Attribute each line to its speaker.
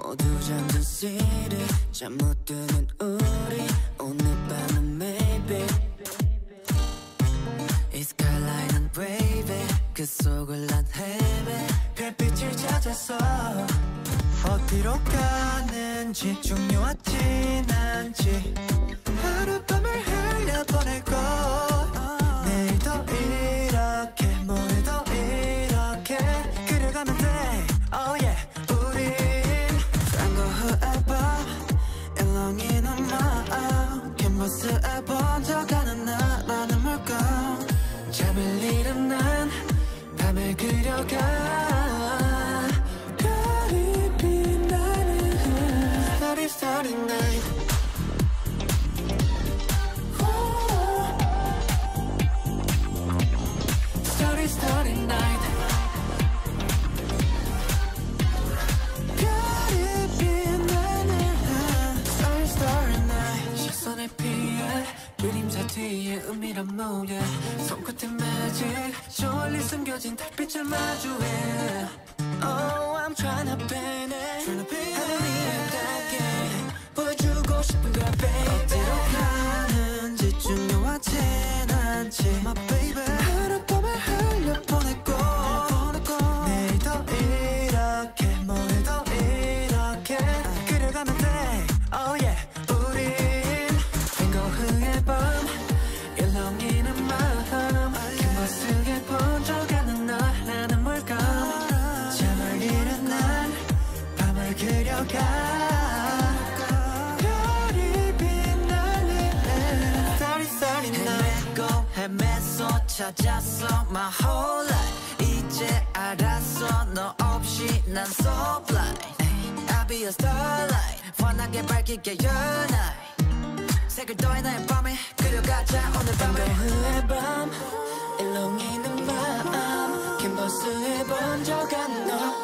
Speaker 1: 모두 잠든 시리 잠 못 드는 우리 오늘 밤은 maybe 이 skyline wavy 그 속을 난 헤매 별빛을 찾아서 어디로 가는지 중요하진 않지 하룻밤을 흘려보내고 내일도 이렇게 모레도 이렇게 그려가면 돼 oh yeah 우린 딴거후에 밤 일렁이는 마음 캔버스에 번져가는 나라는 물감 잠을 잃은 난 밤을 그려가 별이 빛나는 Starry starry night Starry starry night 별이 빛나는 Starry starry night 시선에 피해 그림자 뒤에 은밀한 무게 손끝에 magic 저 멀리 숨겨진 달빛을 마주해 Oh I'm tryna paint it 하늘 위에 닿게 보여주고 싶은 거야 baby 어디로 가는지 중요하진 않지 My baby 하룻밤을 흘려보내고 내일도 이렇게 모레도 이렇게 그려가면 돼 Oh yeah 우린 빙고흐의 밤 일렁이는 마음 캔버스에 번져가는 너라는 물감 잠을 잃은 난 밤을 그려가 별이 빛나는 Starry starry night 헤매서 찾았어 my whole life 이제 알았어 너 없이 난 so blind I'll be a starlight 환하게 밝히게 your night 색을 더해 나의 밤에 그려가자 오늘 밤을 빙고흐의 밤 일렁이는 마음 캔버스에 번져가는 너